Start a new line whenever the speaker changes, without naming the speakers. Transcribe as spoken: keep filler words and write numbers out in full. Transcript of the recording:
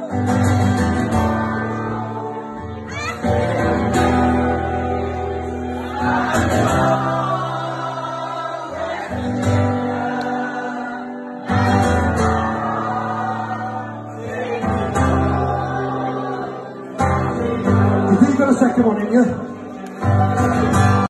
You think you got a second one in you?